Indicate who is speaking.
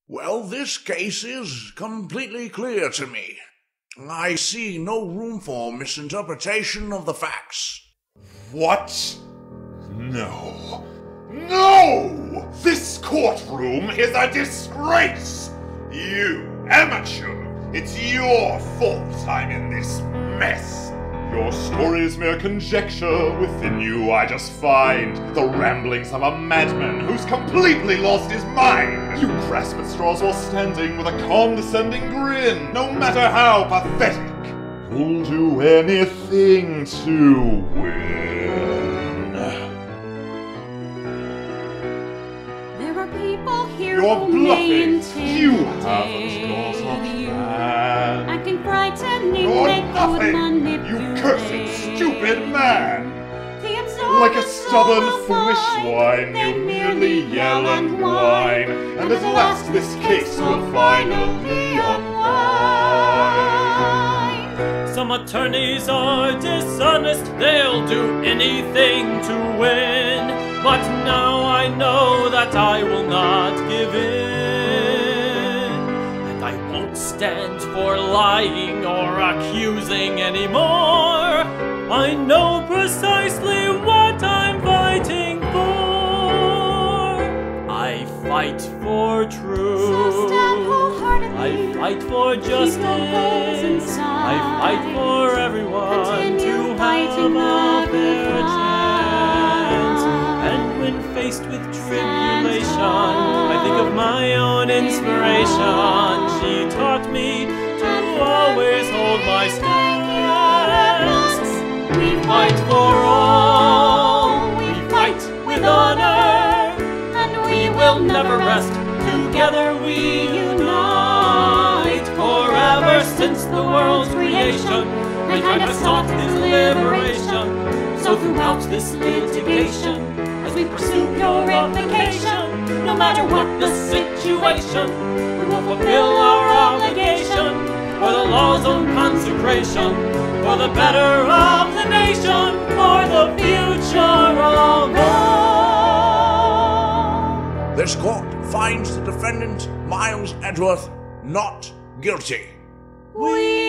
Speaker 1: Well, this case is completely clear to me. I see no room for misinterpretation of the facts.
Speaker 2: What? No. No! This courtroom is a disgrace! You, amateur, it's your fault I'm in this mess. Your story is mere conjecture. Within you I just find the ramblings of a madman who's completely lost his mind. You grasp at straws while standing with a condescending grin. No matter how pathetic, you'll do anything to win.
Speaker 3: There are people here
Speaker 2: You're
Speaker 3: who may
Speaker 2: bluffing. You haven't got a
Speaker 3: intimidate you.
Speaker 2: plan.
Speaker 3: Acting frightening,
Speaker 2: You're
Speaker 3: they could
Speaker 2: nothing,
Speaker 3: manipulate.
Speaker 2: you cursed, stupid man!
Speaker 3: The
Speaker 2: Like a
Speaker 3: observant
Speaker 2: stubborn,
Speaker 3: will
Speaker 2: foolish
Speaker 3: find
Speaker 2: swine,
Speaker 3: they
Speaker 2: you
Speaker 3: merely
Speaker 2: merely yell and whine, and at last this case will finally unwind.
Speaker 4: Some attorneys are dishonest, they'll do anything to win. But now I know that I will not give in. And I won't stand for lying or accusing anymore. I know precisely what I'm fighting for. I fight for truth.
Speaker 3: So stand wholeheartedly.
Speaker 4: I fight for justice.
Speaker 3: Keep your goals inside.
Speaker 4: I fight for everyone
Speaker 3: Continue
Speaker 4: to
Speaker 3: fighting
Speaker 4: have a
Speaker 3: every
Speaker 4: fair chance. And when faced with tribulation, I think of my own inspiration. She taught me to always hold my stance. We fight for all. We fight with honor.
Speaker 3: And
Speaker 4: We will never rest. Together we unite. Forever since the world's creation, mankind has sought his liberation. So throughout this litigation, as we pursue purification, no matter what the situation, we will fulfill our obligation for the law's own consecration, for the better of the nation, for the future of all.
Speaker 1: This court finds the defendant, Miles Edgeworth, not guilty.
Speaker 3: We